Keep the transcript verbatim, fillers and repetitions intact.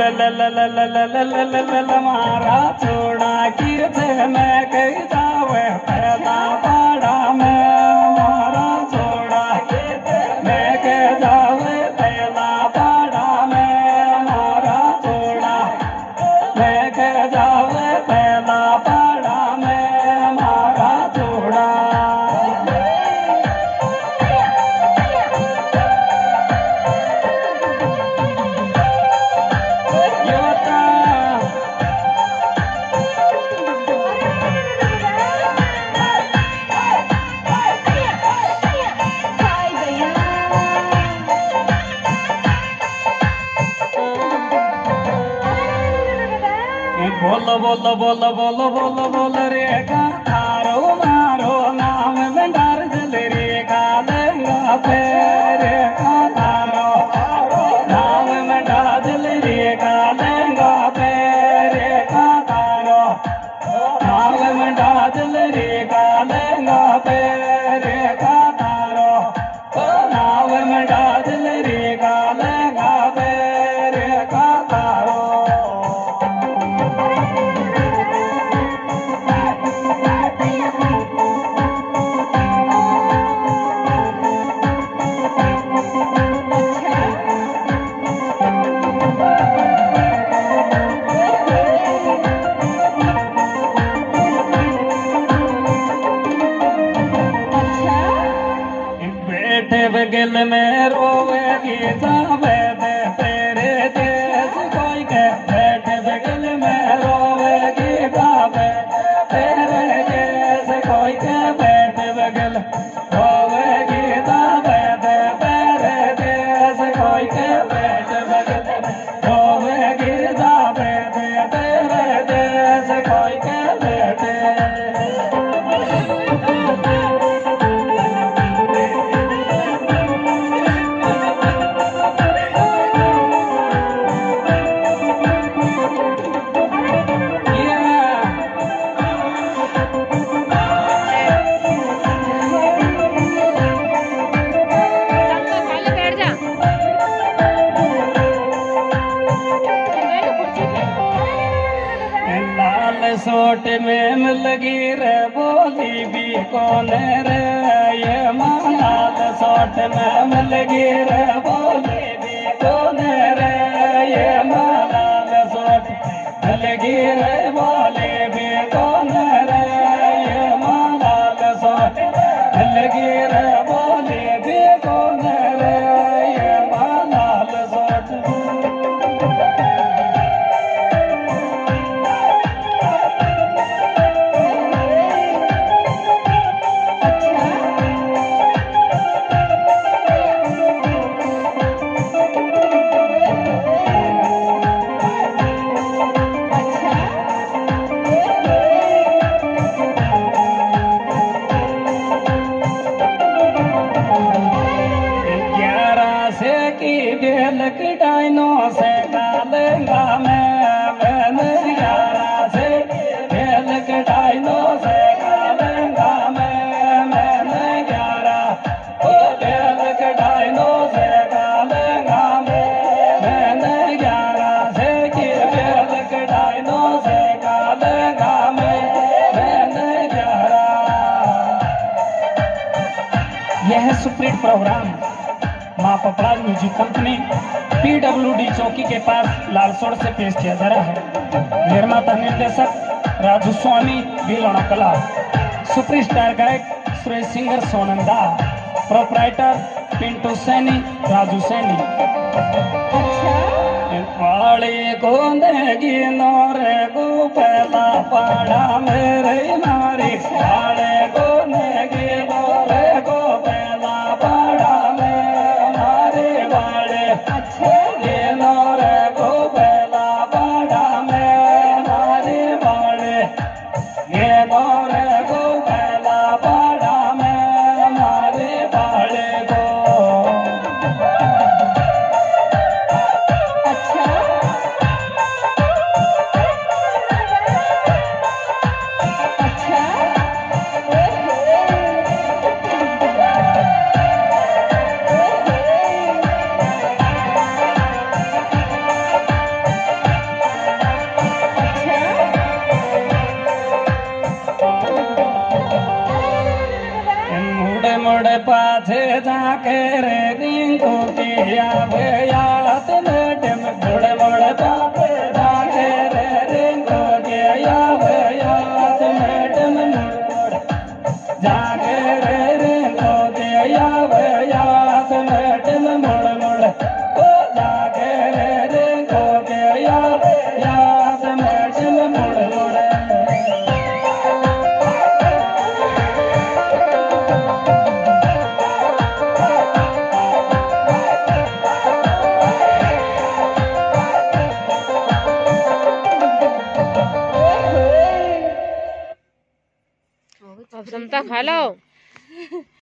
मारा छोड़ा कीर्थे मैं कही जावे पहला पाड़ा में मारा छोड़ा मैं कह जावे पहला पाड़ा में मारा छोड़ा मैं कह जावे पहला पाड़ा में मारा छोड़ा बोलो बोलो बोलो बोलो बोलो बोलो रे का थारो मारो नाम भंडार जल रे का लेंगा पे रे का थारो नाम भंडार जल रे का लेंगा पे रे का थारो नाम भंडार जल रे का लेंगा पे रे का थारो नाम भंडार जल रे का लेंगा पे रे का थारो बगल में रोवेगी जावे दे तेरे देश कोई के बैठे बगल में रोवेगी जावे तेरे देश कोई के बैठे बगल रोवेगी जावे दे तेरे देश कोई के बैठे बगल रोवेगी जावे दे तेरे देश कोई के बैठे सोट में मिल लगी रे बोली भी कौन रे ये मालाल सोट में मिल लगी रे बोली भी कौन रे ये मालाल सोट मिल लगी रे बोली भी कौन रे ये मालाल सोट मिल लगी रे बोली भी कौन रे ये मालाल सोट डाइनो से डालेगा मैं मैंने ग्यारह से खेल के डाइनो से डालेगा मैं मैंने ग्यारह ओ खेल के डाइनो से डालेगा मैं मैंने ग्यारह से खेल के डाइनो से डालेगा मैं मैंने ग्यारह। यह सुप्रीट प्रोग्राम माँ पपराज म्यूजिक कंपनी पीडब्ल्यूडी चौकी के पास लालसोड़ से पेश किया जा रहा है। निर्माता निर्देशक राजू स्वामी बिलोना कला, सुपरस्टार गायक सुरेश सिंगर सोनंदा, प्रोपराइटर पिंटू सैनी राजू सैनी। पाड़ी को देगी नौरे को पहला पाड़ा मेरे नारी पाड़े को देगी नौरे को पहला पाड़ा अच्छे ये नौरे को पहला पाड़ा में नारे बाड़े ये नौरे को पहला पाड़ा में नारे बाड़े को अच्छा अच्छा मोड़ पाछे जाके रे रिंकू की आवे याद मैडम मोड़ मोड़ पाछे जाके रे रिंकू की आवे याद मैडम मोड़ जाके रे रिंकू की आवे याद मैडम मोड़ मोड़ ओ जाके रे रिंकू की आवे याद मैडम मोड़ मोड़ अब समता खा लो।